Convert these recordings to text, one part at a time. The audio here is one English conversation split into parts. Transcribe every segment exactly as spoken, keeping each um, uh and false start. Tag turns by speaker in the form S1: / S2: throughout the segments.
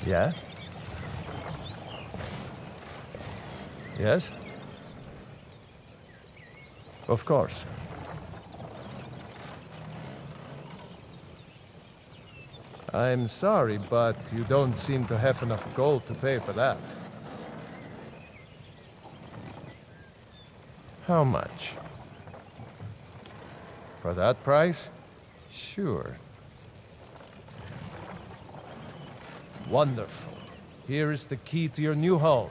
S1: Yeah? Yes? Of course. I'm sorry, but you don't seem to have enough gold to pay for that. How much? For that price? Sure. Wonderful. Here is the key to your new home.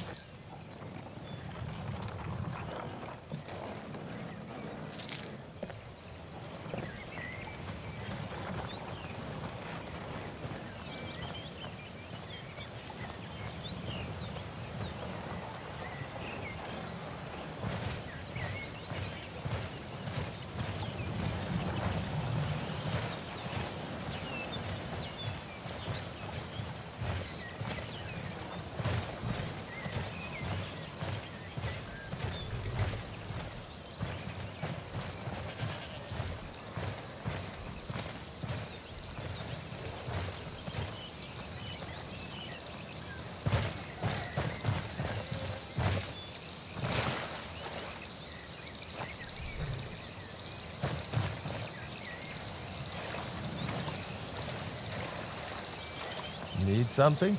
S1: Need something?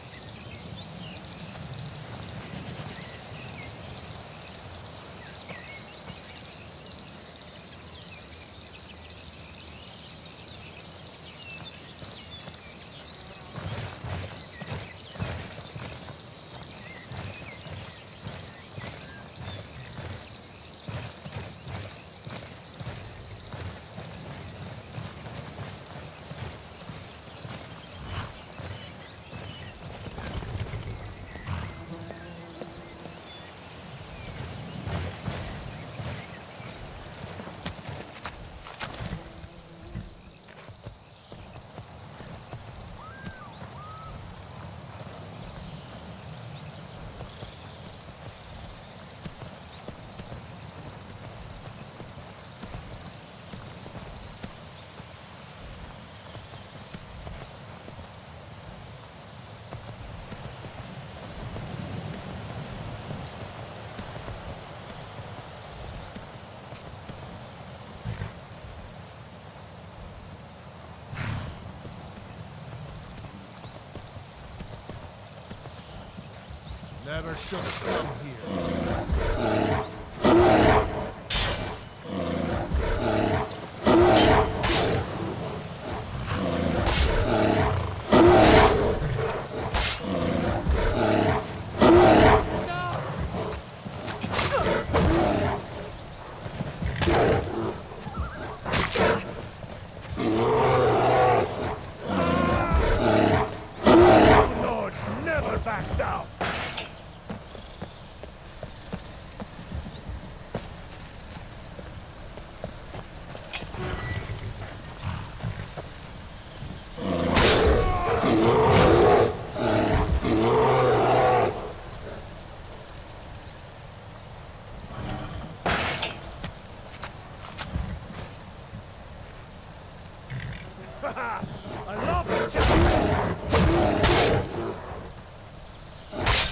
S1: Never should have come here. Lords never back down. I love it,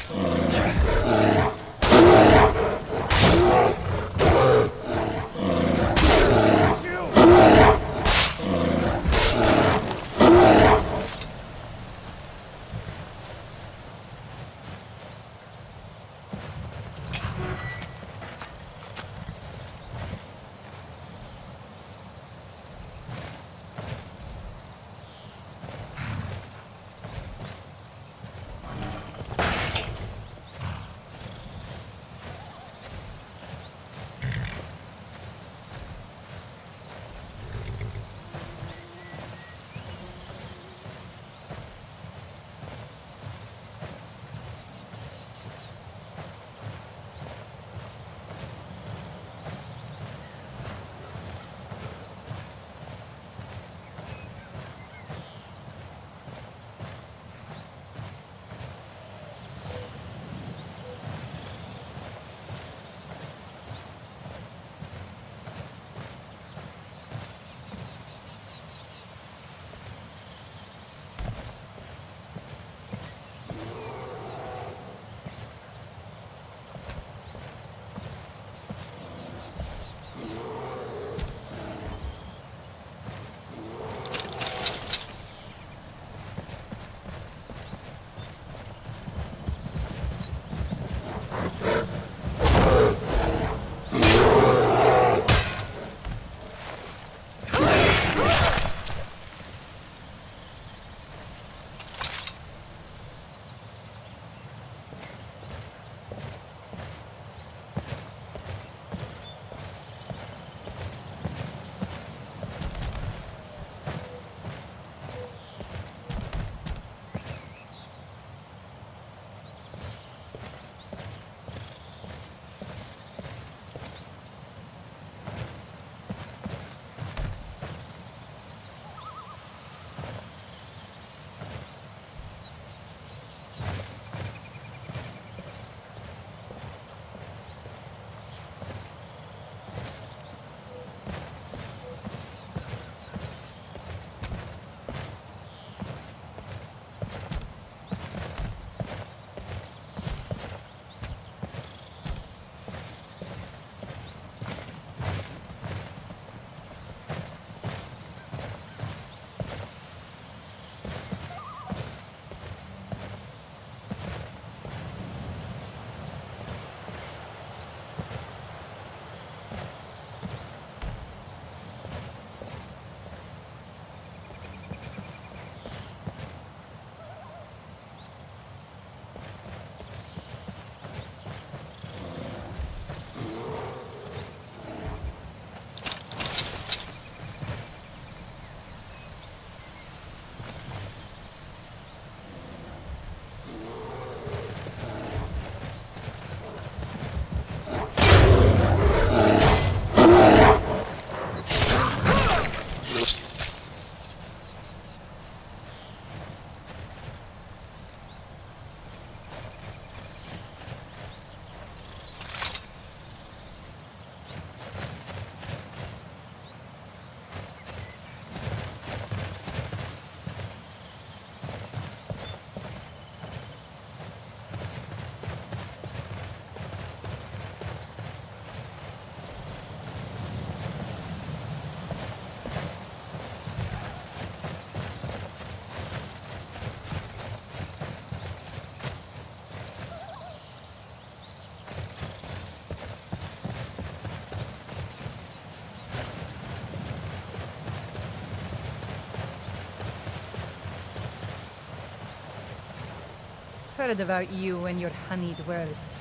S2: Heard about you and your honeyed words.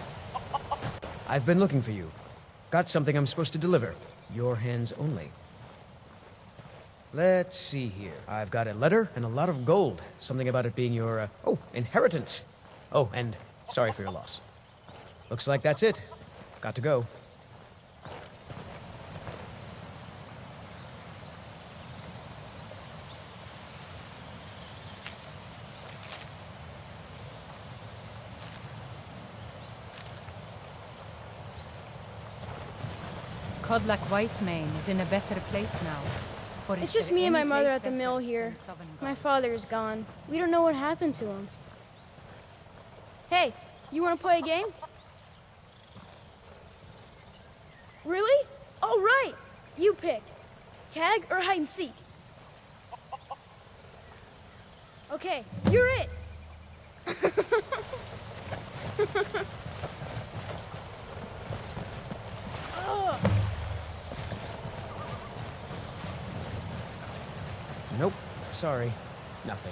S3: I've been looking for you. Got something I'm supposed to deliver. Your hands only. Let's see here. I've got a letter and a lot of gold. Something about it being your, uh, oh, inheritance. Oh, and sorry for your loss. Looks like that's it. Got to go.
S2: Kodlak Whitemane is in a better place now. For
S4: It's
S2: is
S4: just
S2: there
S4: me and my
S2: any
S4: mother
S2: place
S4: at the
S2: better
S4: mill
S2: than
S4: here.
S2: Southern
S4: My
S2: Gaul?
S4: father is gone. We don't know what happened to him. Hey, you want to play a game? Really? All right. You pick. Tag or hide and seek. Okay, you're it. Ugh.
S3: Nope. Sorry. Nothing.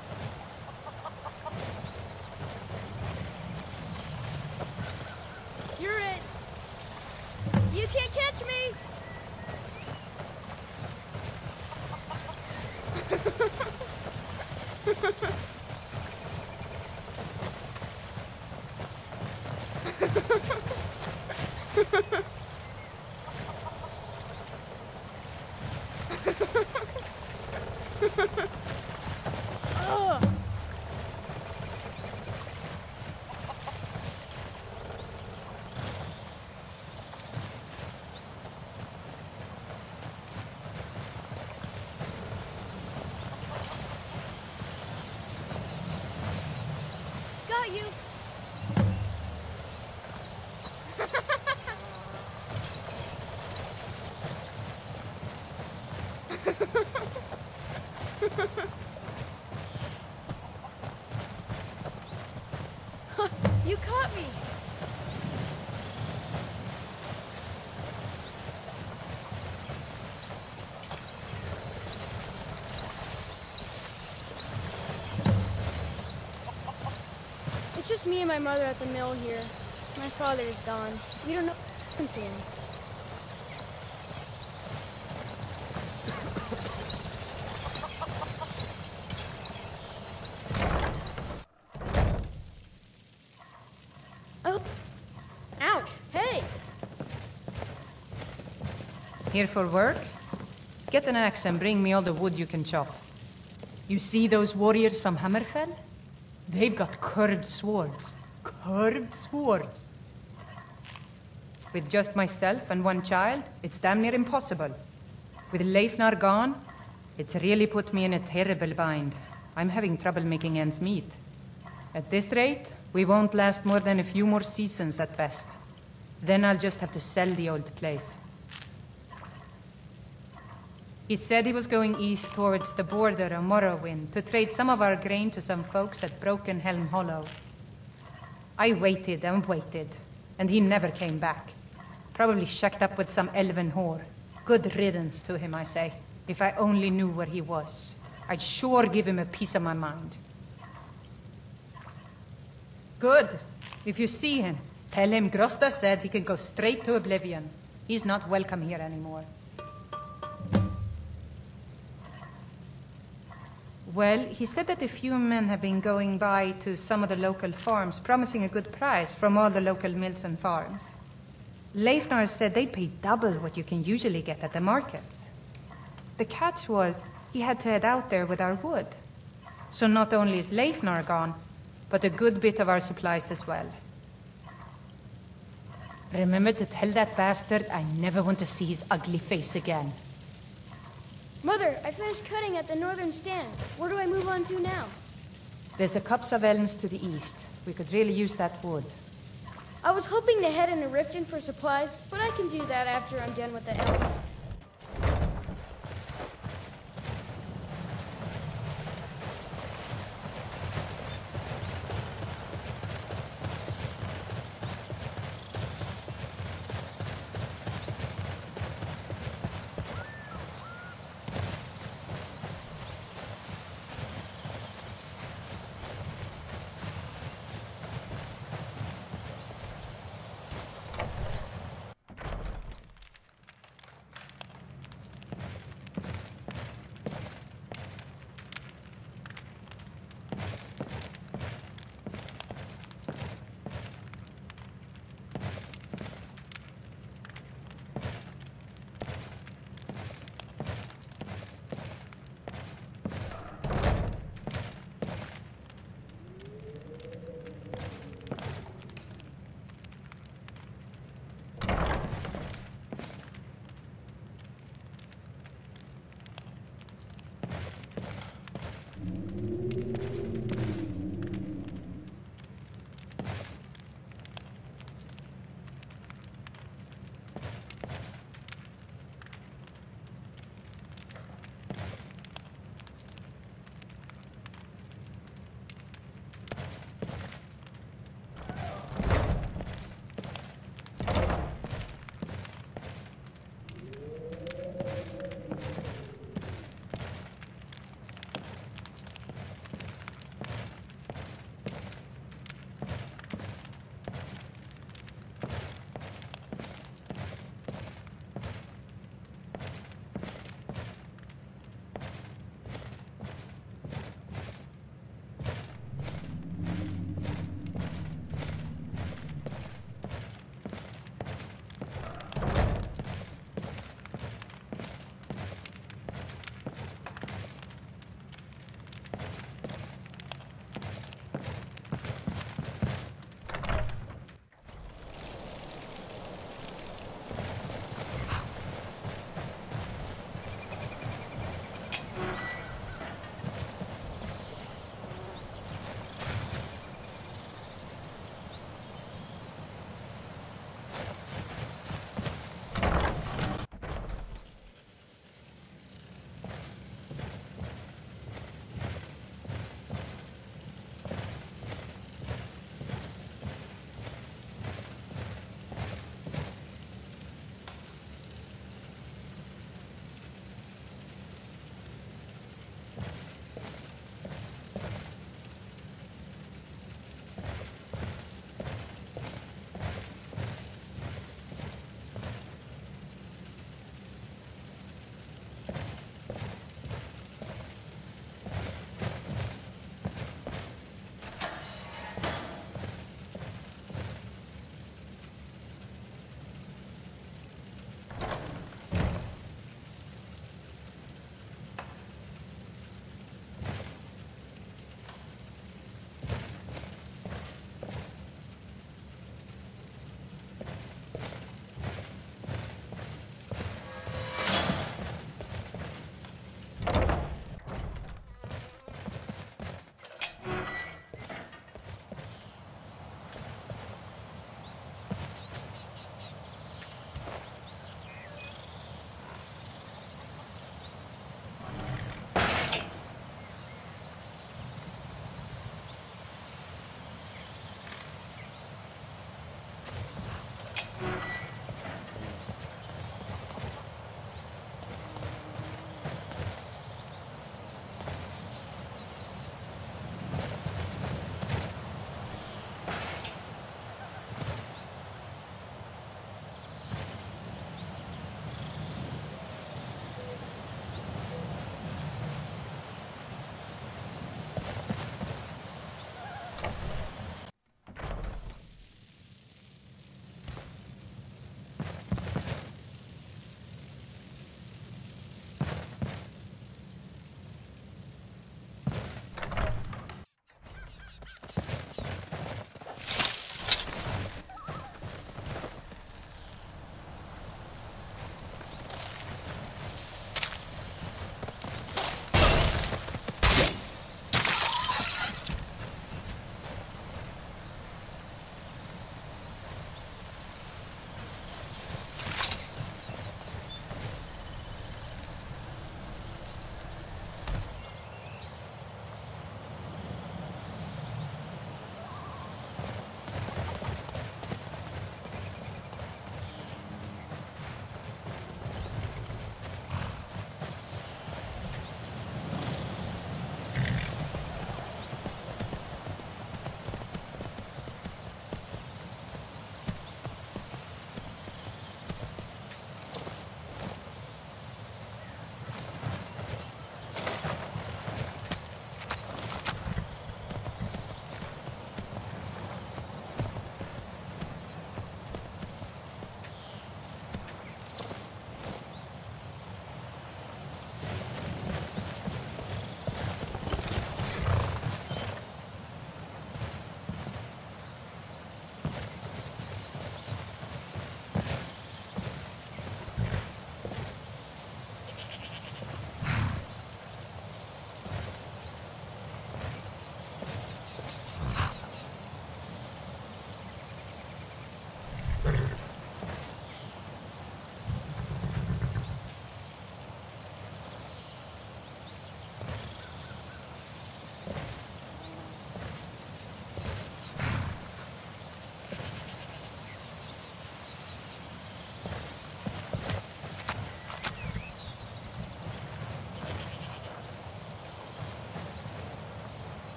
S4: You're it. You can't catch me. Ugh. Got you. You caught me. It's just me and my mother at the mill here. My father is gone. We don't know what happened to him. Oh. Ouch. Hey!
S2: Here for work? Get an axe and bring me all the wood you can chop. You see those warriors from Hammerfell? They've got curved swords. Curved swords. With just myself and one child, it's damn near impossible. With Leifnar gone, it's really put me in a terrible bind. I'm having trouble making ends meet. At this rate, we won't last more than a few more seasons at best. Then I'll just have to sell the old place. He said he was going east towards the border of Morrowind to trade some of our grain to some folks at Broken Helm Hollow. I waited and waited, and he never came back. Probably shacked up with some elven whore. Good riddance to him, I say. If I only knew where he was, I'd sure give him a piece of my mind. Good. If you see him, tell him Grosta said he can go straight to Oblivion. He's not welcome here anymore. Well, he said that a few men have been going by to some of the local farms, promising a good price from all the local mills and farms. Leifnar said they'd pay double what you can usually get at the markets. The catch was, he had to head out there with our wood. So not only is Leifnar gone, but a good bit of our supplies as well. Remember to tell that bastard I never want to see his ugly face again.
S4: Mother, I finished cutting at the northern stand. Where do I move on to now?
S2: There's a copse of elms to the east. We could really use that wood.
S4: I was hoping to head into Riften for supplies, but I can do that after I'm done with the elms.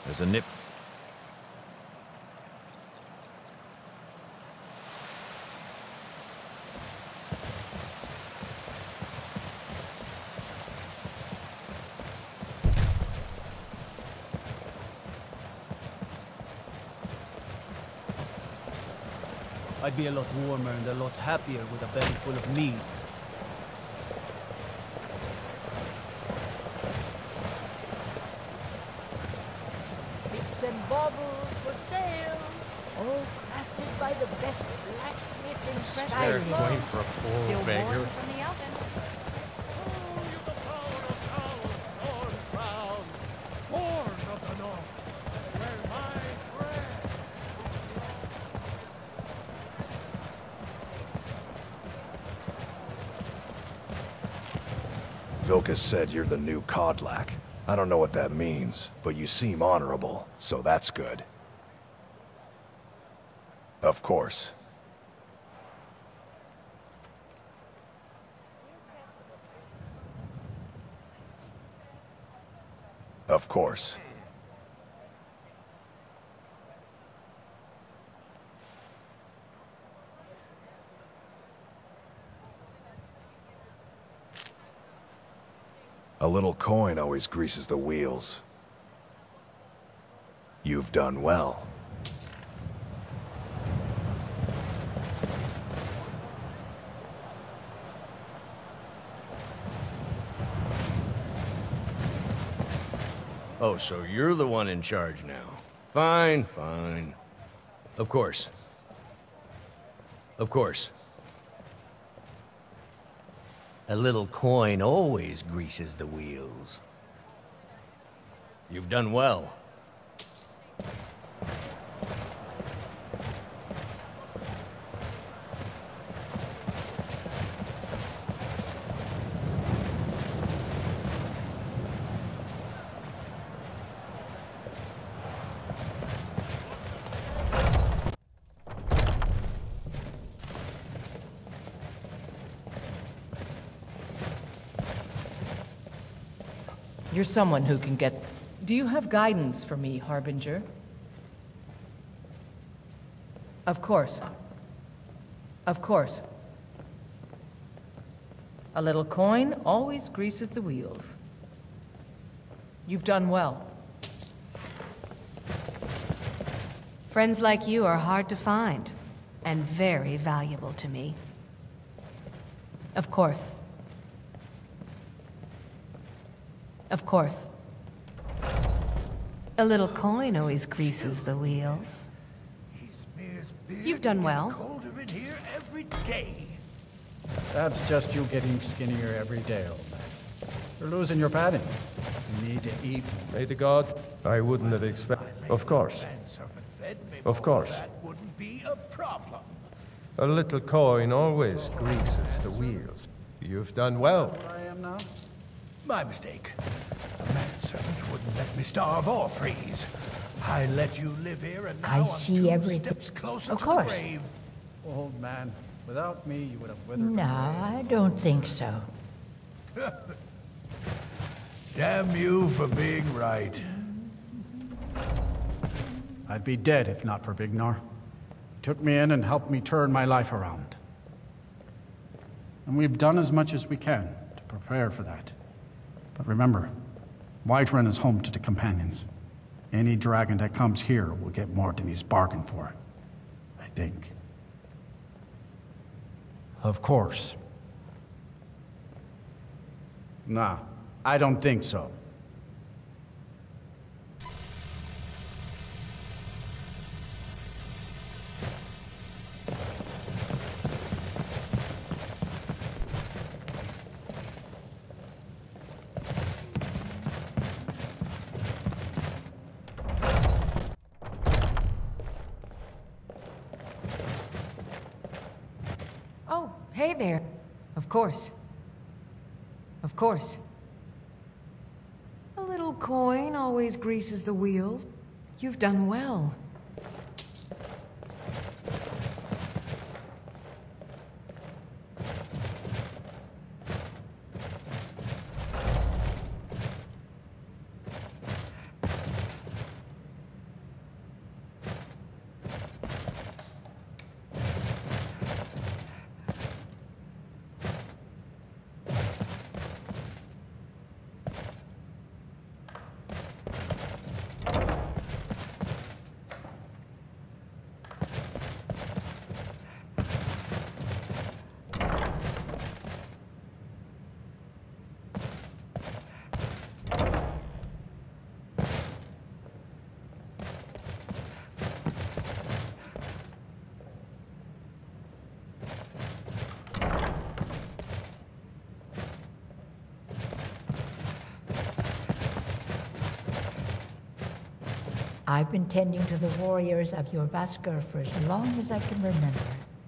S5: There's a nip.
S6: I'd be a lot warmer and a lot happier with a belly full of meat.
S7: Bits and baubles for sale. All crafted by the best blacksmith in
S1: Fair
S7: Preston.
S1: coin for a poor
S2: Still
S1: beggar.
S2: warm from the oven.
S8: Vilkas said you're the new Kodlak. I don't know what that means, but you seem honorable, so that's good. Of course. Of course. A little coin always greases the wheels. You've done well.
S5: Oh, so you're the one in charge now. Fine, fine. Of course. Of course. A little coin always greases the wheels. You've done well.
S2: You're someone who can get... Do you have guidance for me, Harbinger? Of course. Of course. A little coin always greases the wheels. You've done well.
S9: Friends like you are hard to find, and very valuable to me. Of course. Of course. A little coin always greases the wheels. You've done well.
S7: Colder in here every day.
S10: That's just you getting skinnier every day, old man. You're losing your padding. You need to eat.
S1: Pray to God, I wouldn't have expected. Of course. Of course.
S7: That wouldn't be a problem.
S1: A little coin always greases the wheels. You've done well.
S10: Where I am now?
S7: My mistake. A manservant wouldn't let me starve or freeze. I let you live here, and now
S11: I
S7: I'm
S11: see
S7: two
S11: everything.
S7: steps closer
S11: Of
S7: to
S11: course.
S7: the grave.
S10: Old man, without me, you would have withered.
S11: No, I don't think so.
S7: Damn you for being right.
S10: I'd be dead if not for Vignar. He took me in and helped me turn my life around. And we've done as much as we can to prepare for that. But remember, Whiterun is home to the Companions. Any dragon that comes here will get more than he's bargained for. I think. Of course. Nah, I don't think so.
S9: Oh, hey there. Of course. Of course. A little coin always greases the wheels. You've done well.
S11: I've been tending to the warriors of Jorrvaskr for as long as I can remember.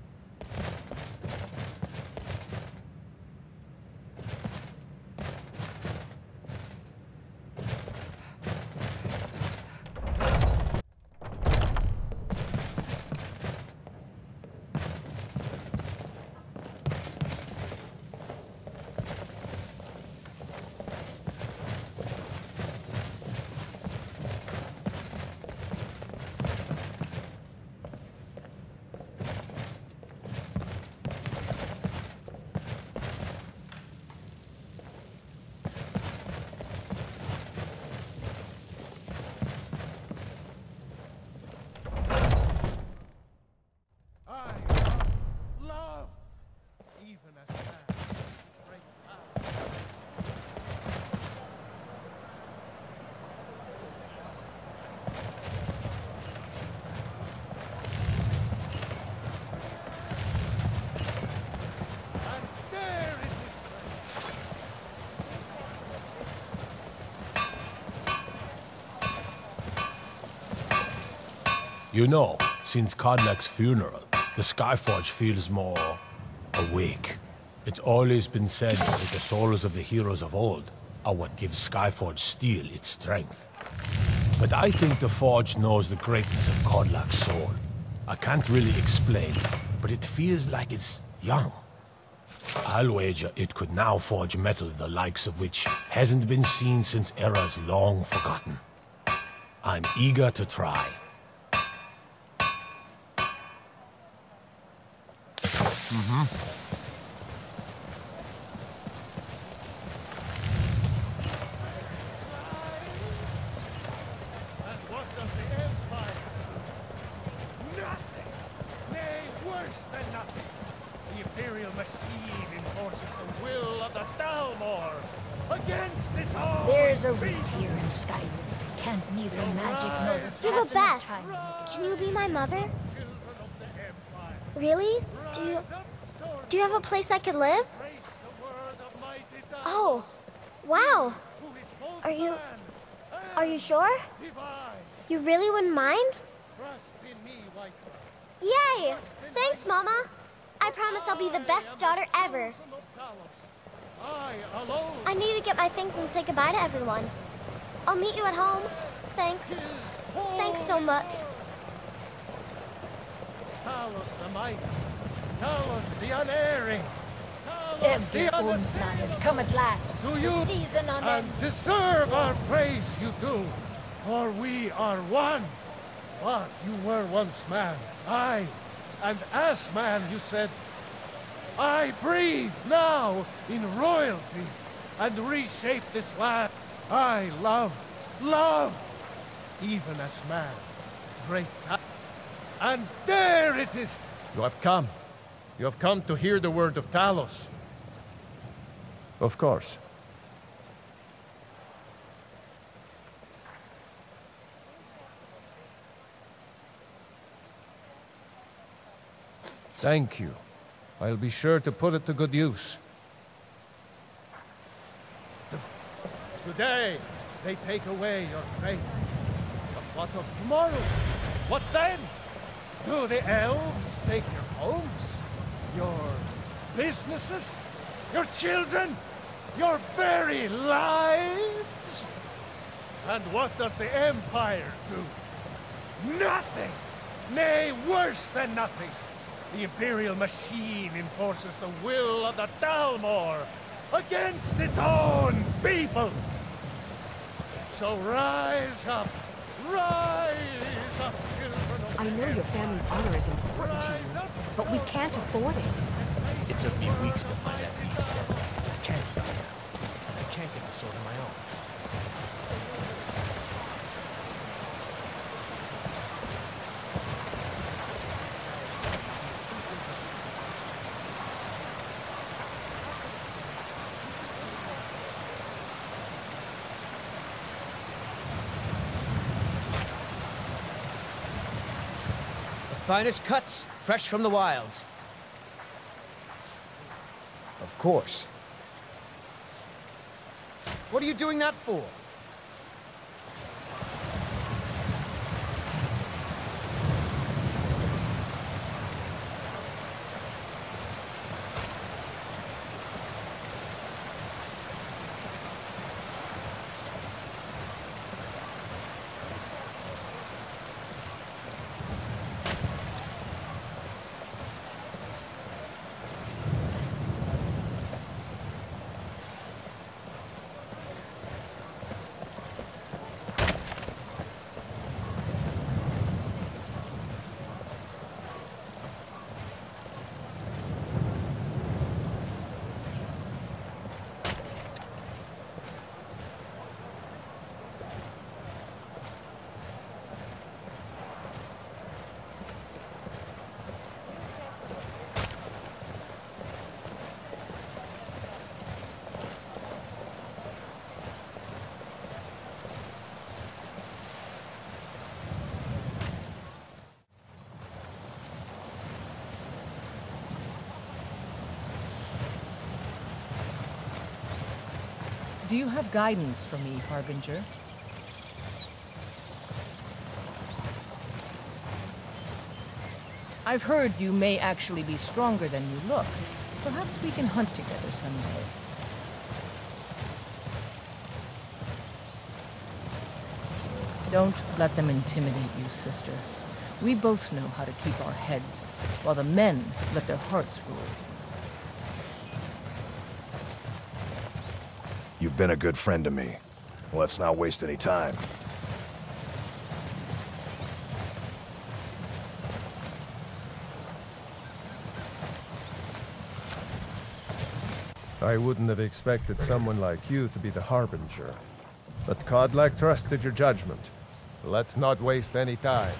S12: You know, since Kodlak's funeral, the Skyforge feels more awake. It's always been said that the souls of the heroes of old are what gives Skyforge steel its strength. But I think the Forge knows the greatness of Kodlak's soul. I can't really explain, but it feels like it's young. I'll wager it could now forge metal the likes of which hasn't been seen since eras long forgotten. I'm eager to try. Mm-hmm.
S13: And what does the Empire do? Nothing! Nay, worse than nothing! The Imperial machine enforces the will of the Thalmor against its own!
S7: There's a root here in Skyrim. Can't neither magic nor the
S4: You're the
S7: passing of
S4: best.
S7: time.
S4: Can you be my mother? Really? Do you... Do you have a place I could live? Oh, wow. Are you... Are you sure? You really wouldn't mind? Yay! Thanks, Mama. I promise I'll be the best daughter ever. I need to get my things and say goodbye to everyone. I'll meet you at home. Thanks. Thanks so much.
S13: Talos the mighty, Talos the unerring, Talos
S7: Every
S13: the
S7: onslaught has come at last.
S13: Do you
S7: The season
S13: and
S7: unending.
S13: deserve our praise you do, for we are one. But you were once man, aye, and as man you said, I breathe now in royalty and reshape this land. I love, love, even as man, great time. And there it is!
S1: You have come. You have come to hear the word of Talos. Of course. Thank you. I'll be sure to put it to good use.
S13: Today, they take away your faith. But what of tomorrow? What then? Do the elves take your homes? Your businesses? Your children? Your very lives? And what does the Empire do? Nothing! Nay, worse than nothing! The Imperial machine enforces the will of the Thalmor against its own people! So rise up! Rise up, children of
S14: I know your family's honor is important to you, but we can't afford it.
S5: It took me weeks to find that beast's dead. I can't stop now. I can't get the sword on my own.
S3: Finest cuts, fresh from the wilds. Of course. What are you doing that for?
S15: Do you have guidance for me, Harbinger? I've heard you may actually be stronger than you look. Perhaps we can hunt together someday. Don't let them intimidate you, sister. We both know how to keep our heads, while the men let their hearts rule.
S8: You've been a good friend to me. Let's not waste any time.
S1: I wouldn't have expected someone like you to be the Harbinger. But Kodlak trusted your judgment. Let's not waste any time.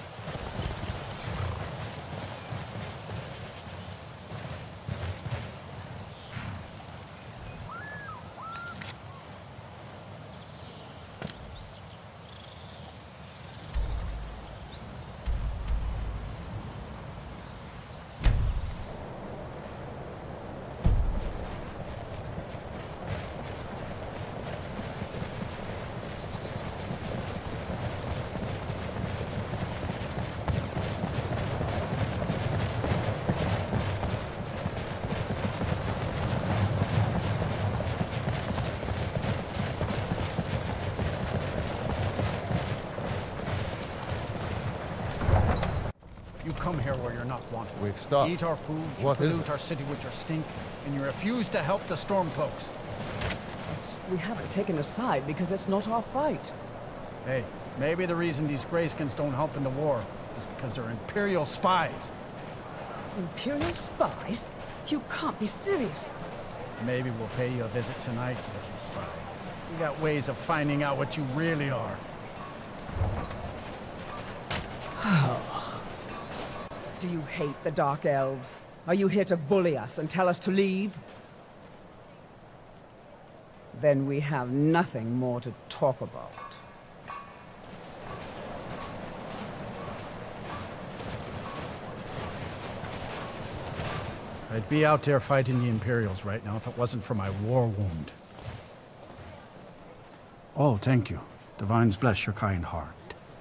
S10: You come here where you're not wanted.
S1: We've stopped.
S10: Eat our food, you
S1: What is
S10: pollute
S1: it?
S10: our city with your stink, and you refuse to help the Stormcloaks.
S14: We haven't taken a side because it's not our fight.
S10: Hey, maybe the reason these Greyskins don't help in the war is because they're Imperial spies.
S14: Imperial spies? You can't be serious.
S10: Maybe we'll pay you a visit tonight, little spy. We got ways of finding out what you really are.
S14: Do you hate the Dark Elves? Are you here to bully us and tell us to leave? Then we have nothing more to talk about.
S10: I'd be out there fighting the Imperials right now if it wasn't for my war wound. Oh, thank you. Divines bless your kind heart.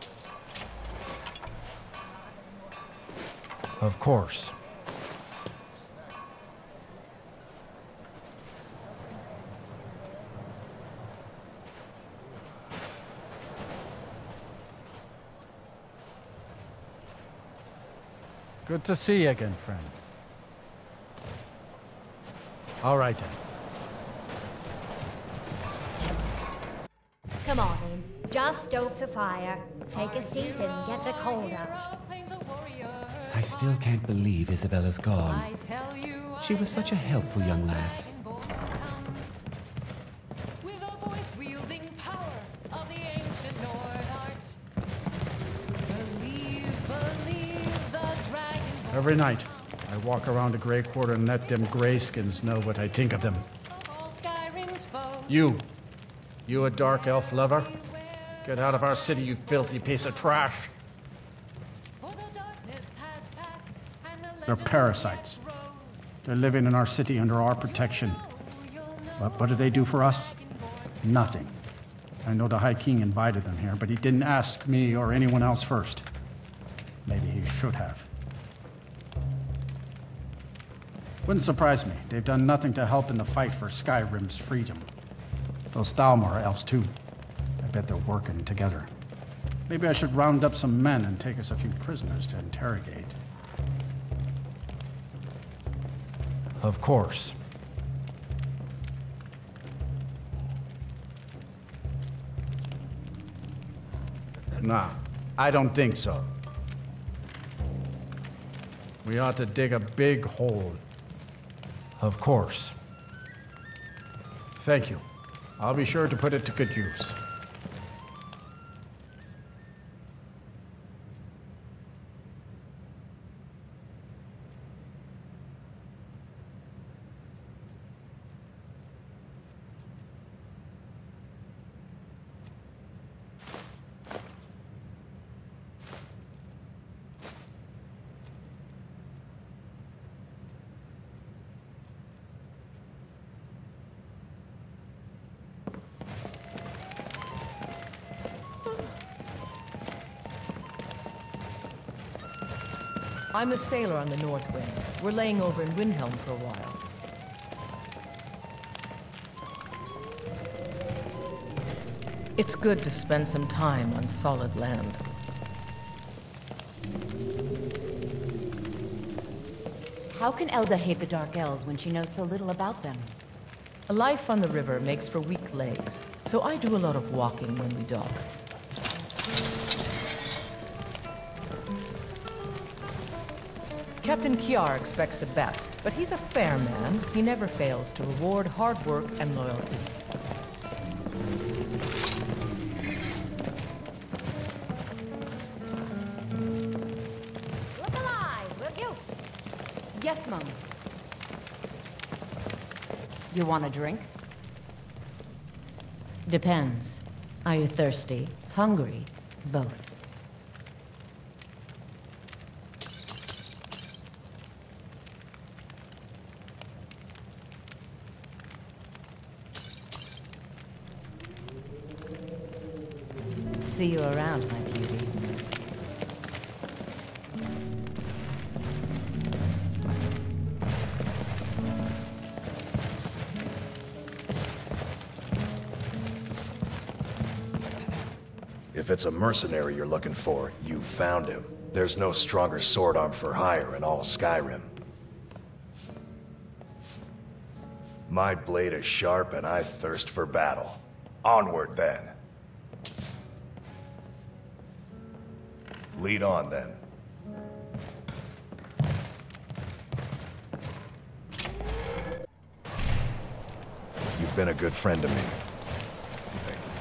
S10: Of course. Good to see you again, friend. All right, then.
S16: Come on in. Just stoke the fire. Take a seat and get the cold out.
S17: I still can't believe Isabella's gone. She was such a helpful young lass.
S10: Every night, I walk around the Grey Quarter and let them Greyskins know what I think of them. You. You a Dark Elf lover? Get out of our city, you filthy piece of trash. They're parasites. They're living in our city under our protection. But what do they do for us? Nothing. I know the High King invited them here, but he didn't ask me or anyone else first. Maybe he should have. Wouldn't surprise me. They've done nothing to help in the fight for Skyrim's freedom. Those Thalmor are elves too. I bet they're working together. Maybe I should round up some men and take us a few prisoners to interrogate. Of course. Nah, I don't think so. We ought to dig a big hole. Of course. Thank you. I'll be sure to put it to good use.
S15: I'm a sailor on the North Wind. We're laying over in Windhelm for a while. It's good to spend some time on solid land.
S18: How can Elda hate the Dark Elves when she knows so little about them?
S15: A life on the river makes for weak legs, so I do a lot of walking when we dock. Captain Kiar expects the best, but he's a fair man. He never fails to reward hard work and loyalty.
S16: Look alive, will you?
S18: Yes, Mum. You want a drink?
S19: Depends. Are you thirsty? Hungry? Both. See you around, my beauty.
S8: If it's a mercenary you're looking for, you found him. There's no stronger sword arm for hire in all Skyrim. My blade is sharp and I thirst for battle. Onward then. Lead on then. You've been a good friend to me. Thank you.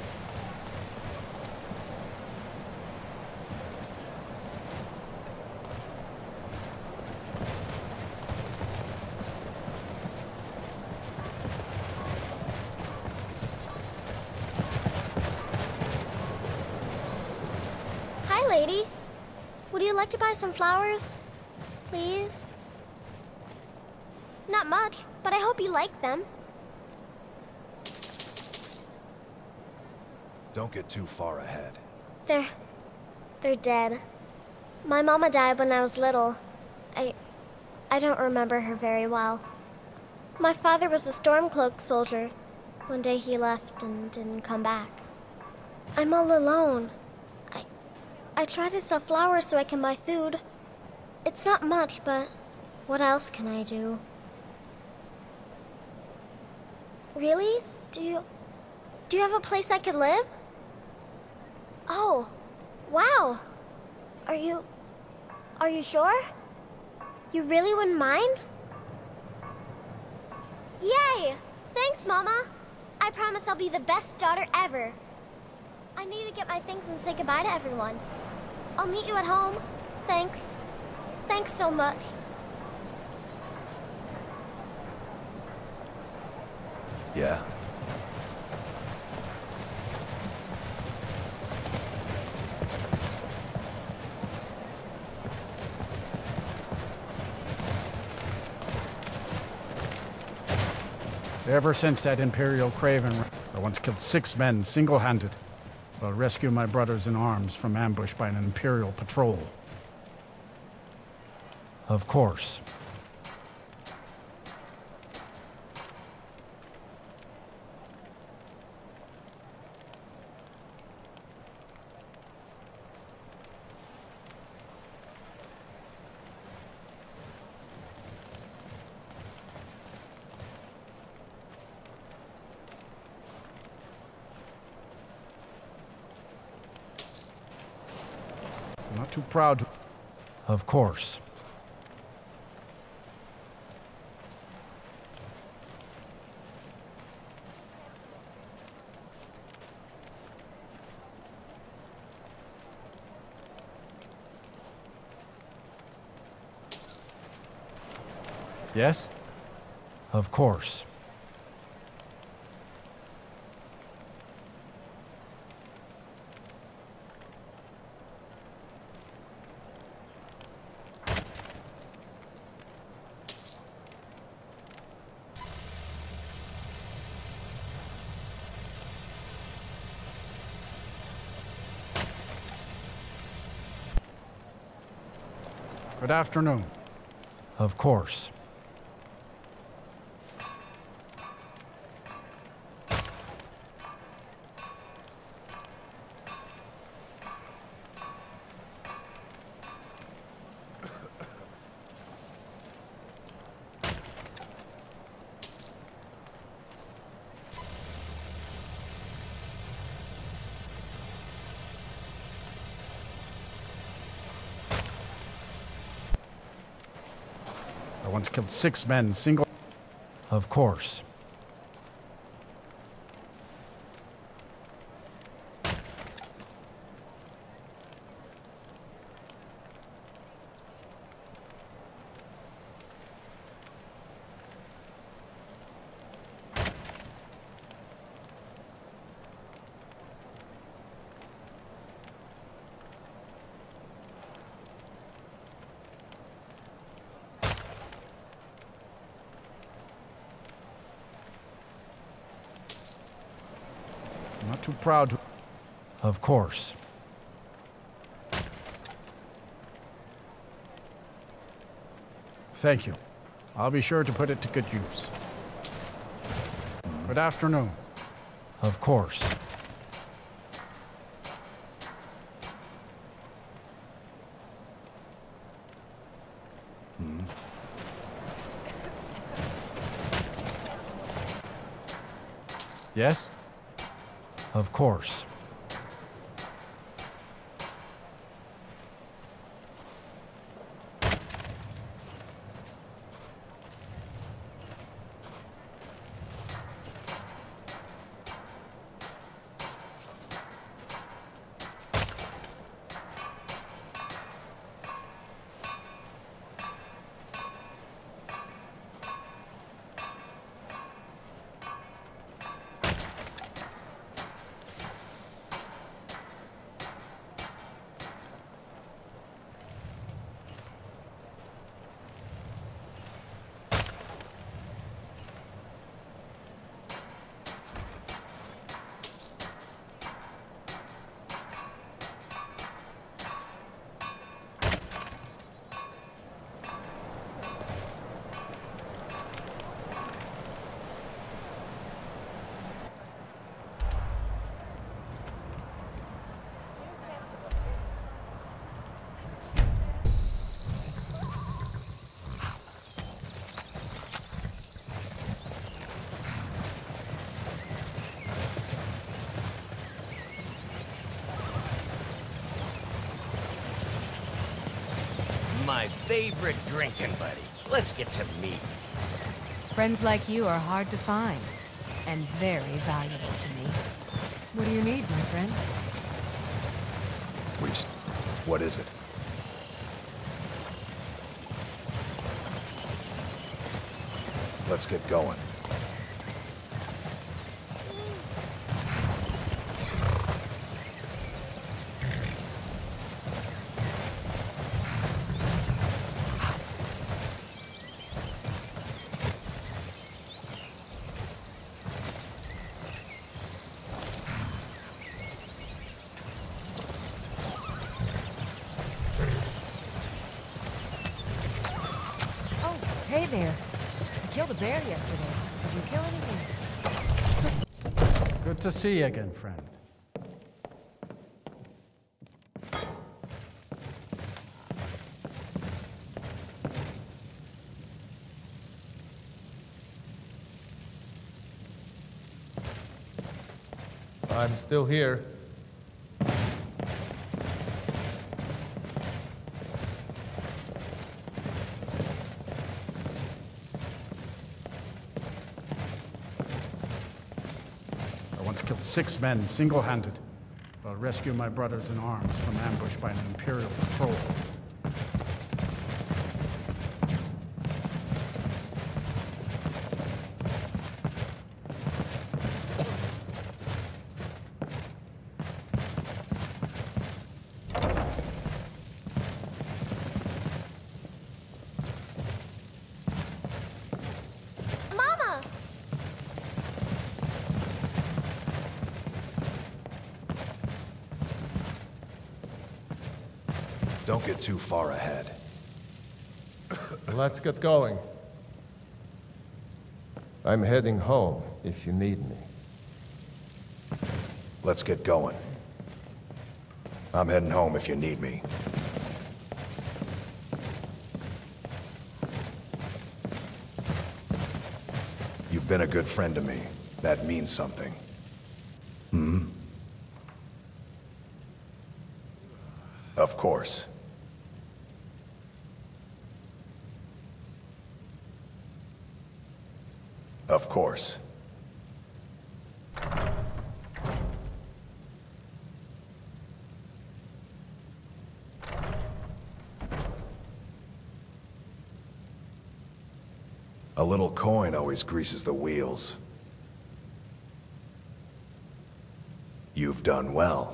S4: Hi, lady. Would you like to buy some flowers? Please? Not much, but I hope you like them.
S8: Don't get too far ahead.
S4: They're... they're dead. My mama died when I was little. I... I don't remember her very well. My father was a Stormcloak soldier. One day he left and didn't come back. I'm all alone. I... I try to sell flowers so I can buy food. It's not much, but what else can I do? Really? Do you... do you have a place I could live? Oh, wow. Are you... are you sure? You really wouldn't mind? Yay! Thanks, Mama. I promise I'll be the best daughter ever. I need to get my things and say goodbye to everyone. I'll meet you at home. Thanks. Thanks so much.
S8: Yeah?
S10: Ever since that Imperial Craven, I once killed six men single-handed while rescuing my brothers in arms from ambush by an Imperial patrol. Of course. I'm not too proud to... Of course. Yes? Of course. Good afternoon. Of course. I once killed six men single... Of course. I'm not too proud to... Of course. Thank you. I'll be sure to put it to good use. Good afternoon. Of course. Hmm. Yes? Of course.
S5: My favorite drinking buddy. Let's get some meat.
S9: Friends like you are hard to find, and very valuable to me. What do you need, my friend?
S8: We just... What is it? Let's get going.
S9: Hey there. I killed a bear yesterday. Did you kill anything?
S10: Good to see you again, friend.
S1: I'm still here.
S10: Killed six men single-handed while rescuing my brothers in arms from ambush by an Imperial patrol.
S8: Don't get too far ahead.
S1: Let's get going. I'm heading home if you need me.
S8: Let's get going. I'm heading home if you need me. You've been a good friend to me. That means something. Hmm? Of course. Of course. A little coin always greases the wheels. You've done well.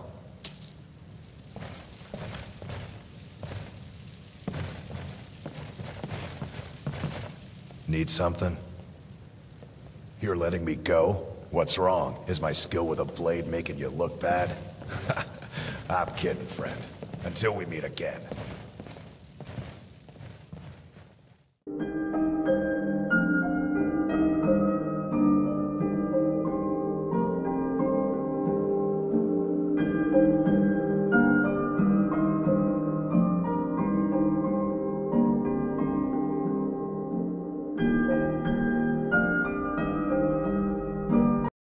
S8: Need something? You're letting me go? What's wrong? Is my skill with a blade making you look bad? I'm kidding, friend. Until we meet again.